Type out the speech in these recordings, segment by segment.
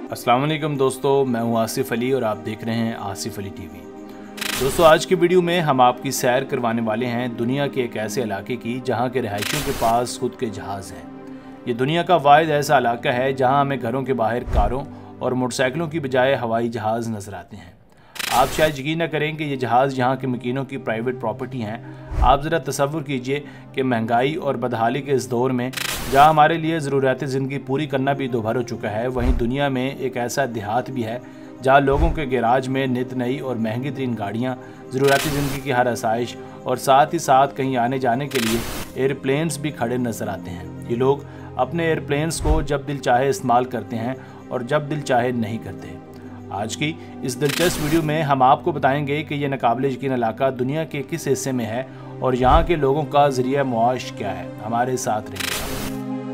अस्सलाम वालेकुम दोस्तों, मैं हूं आसिफ अली और आप देख रहे हैं आसिफ अली टीवी। दोस्तों, आज की वीडियो में हम आपकी सैर करवाने वाले हैं दुनिया के एक ऐसे इलाके की जहां के रहायशियों के पास खुद के जहाज़ हैं। ये दुनिया का वाहिद ऐसा इलाका है जहां हमें घरों के बाहर कारों और मोटरसाइकिलों की बजाय हवाई जहाज़ नज़र आते हैं। आप शायद यकीन न करें कि ये जहाज़ यहाँ के मकीनों की प्राइवेट प्रॉपर्टी हैं। आप ज़रा तसव्वुर कीजिए कि महंगाई और बदहाली के इस दौर में जहाँ हमारे लिए ज़रूरत ज़िंदगी पूरी करना भी दोभर हो चुका है, वहीं दुनिया में एक ऐसा देहात भी है जहाँ लोगों के गैराज में नित नई और महंगी तरीन गाड़ियाँ, ज़रूरत ज़िंदगी की हर आसाइश और साथ ही साथ कहीं आने जाने के लिए एयरप्लेन्स भी खड़े नज़र आते हैं। ये लोग अपने एयरप्लेन्स को जब दिल चाहे इस्तेमाल करते हैं और जब दिल चाहे नहीं करते। आज की इस दिलचस्प वीडियो में हम आपको बताएंगे कि यह नाकाबिले यकीन इलाका दुनिया के किस हिस्से में है और यहाँ के लोगों का ज़रिया मुआश क्या है। हमारे साथ रहिएगा।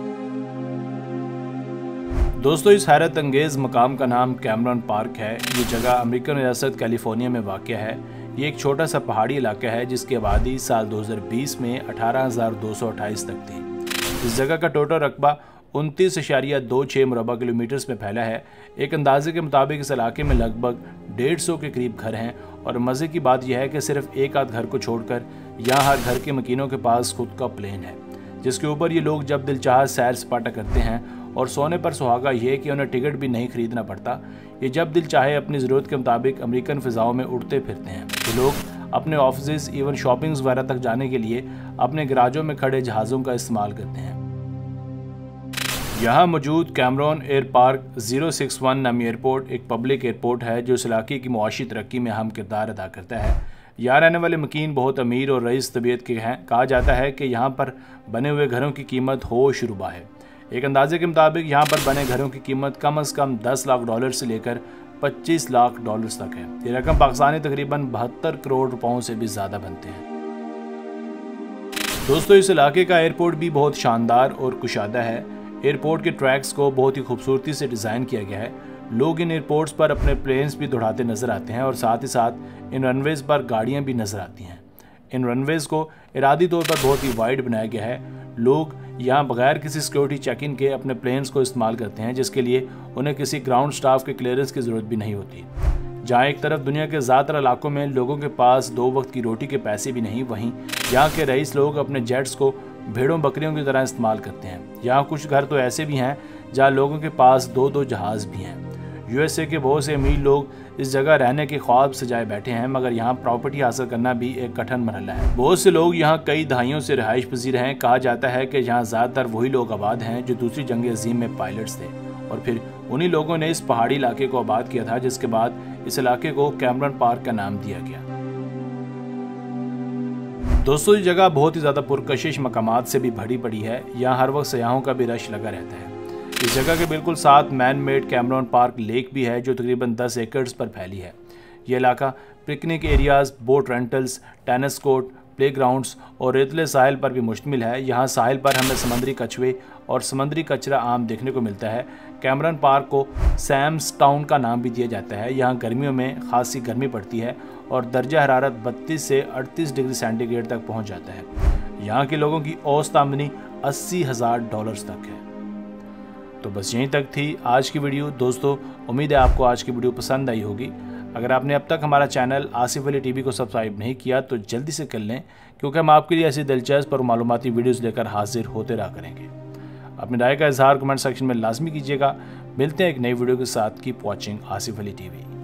दोस्तों, इस हैरत अंगेज़ मकाम का नाम कैमरॉन पार्क है। ये जगह अमेरिकन रियासत कैलिफोर्निया में वाक़ है। ये एक छोटा सा पहाड़ी इलाका है जिसकी आबादी साल 2020 में 18,228 तक थी। इस जगह का टोटल रकबा 29.26 मुरबा किलोमीटर्स में फैला है। एक अंदाजे के मुताबिक इस इलाके में लगभग 150 के करीब घर हैं और मज़े की बात यह है कि सिर्फ एक आध घर को छोड़कर यहाँ हर घर के मकीनों के पास खुद का प्लेन है जिसके ऊपर ये लोग जब दिल चाह सैर सपाटा करते हैं। और सोने पर सुहागा ये कि उन्हें टिकट भी नहीं खरीदना पड़ता। ये जब दिल चाहे अपनी ज़रूरत के मुताबिक अमेरिकन फ़िज़ाओं में उड़ते फिरते हैं। ये लोग अपने ऑफिस इवन शॉपिंग्स वगैरह तक जाने के लिए अपने गराजों में खड़े जहाज़ों का इस्तेमाल करते हैं। यहाँ मौजूद कैमरॉन एयर पार्क 061 नामी एयरपोर्ट एक पब्लिक एयरपोर्ट है जो इस इलाके की मुआशी तरक्की में अहम किरदार अदा करता है। यहाँ रहने वाले मकीन बहुत अमीर और रईस तबीयत के हैं। कहा जाता है कि यहाँ पर बने हुए घरों की कीमत होश रुबा है। एक अंदाजे के मुताबिक यहाँ पर बने घरों की कीमत कम से कम $10 लाख से लेकर $25 लाख तक है। ये रकम पाकिस्तानी तकरीबन 72 करोड़ रुपयों से भी ज़्यादा बनते हैं। दोस्तों, इस इलाके का एयरपोर्ट भी बहुत शानदार और कुशादा है। एयरपोर्ट के ट्रैक्स को बहुत ही खूबसूरती से डिज़ाइन किया गया है। लोग इन एयरपोर्ट्स पर अपने प्लेन्स भी दौड़ाते नज़र आते हैं और साथ ही साथ इन रनवेज़ पर गाड़ियाँ भी नज़र आती हैं। इन रनवेज़ को इरादी तौर पर बहुत ही वाइड बनाया गया है। लोग यहाँ बगैर किसी सिक्योरिटी चेक इन के अपने प्लेन्स को इस्तेमाल करते हैं जिसके लिए उन्हें किसी ग्राउंड स्टाफ के क्लियरेंस की ज़रूरत भी नहीं होती। जहाँ एक तरफ दुनिया के ज़्यादातर इलाकों में लोगों के पास 2 वक्त की रोटी के पैसे भी नहीं, वहीं यहाँ के रईस लोग अपने जेट्स को भेड़ों बकरियों की तरह इस्तेमाल करते हैं। यहाँ कुछ घर तो ऐसे भी हैं जहाँ लोगों के पास 2-2 जहाज़ भी हैं। यूएसए के बहुत से अमीर लोग इस जगह रहने के ख्वाब सजाए बैठे हैं, मगर यहाँ प्रॉपर्टी हासिल करना भी एक कठिन मरहला है। बहुत से लोग यहाँ कई दहाइयों से रिहाइश पजीर हैं। कहा जाता है कि यहाँ ज़्यादातर वही लोग आबाद हैं जो दूसरी जंग अजीम में पायलट्स थे और फिर उन्हीं लोगों ने इस पहाड़ी इलाके को आबाद किया था, जिसके बाद इस इलाके को कैमरॉन पार्क का नाम दिया गया। दोस्तों, ये जगह बहुत ही ज़्यादा पुरकशिश मकामात से भी भरी पड़ी है। यहाँ हर वक्त सयाहों का भी रश लगा रहता है। इस जगह के बिल्कुल साथ man made Cameron park lake भी है जो तकरीबन 10 एकड़ पर फैली है। यह इलाका picnic areas, boat rentals, tennis court, playgrounds और रेतले साहिल पर भी मुश्तमिल है। यहाँ साहिल पर हमें समंदरी कछुए और समंदरी कचरा आम देखने को मिलता है। कैमरॉन पार्क को सैम्स टाउन का नाम भी दिया जाता है। यहाँ गर्मियों में खासी गर्मी पड़ती है और दर्जा हरारत 32 से 38 डिग्री सेंटीग्रेड तक पहुँच जाता है। यहाँ के लोगों की औसत आमदनी $80,000 तक है। तो बस यहीं तक थी आज की वीडियो। दोस्तों, उम्मीद है आपको आज की वीडियो पसंद आई होगी। अगर आपने अब तक हमारा चैनल आसिफ अली टीवी को सब्सक्राइब नहीं किया तो जल्दी से कर लें, क्योंकि हम आपके लिए ऐसी दिलचस्प और मालूमाती वीडियोस लेकर हाजिर होते रहा करेंगे। अपनी राय का इजहार कमेंट सेक्शन में लाजमी कीजिएगा। मिलते हैं एक नई वीडियो के साथ। Keep watching Asif Ali TV.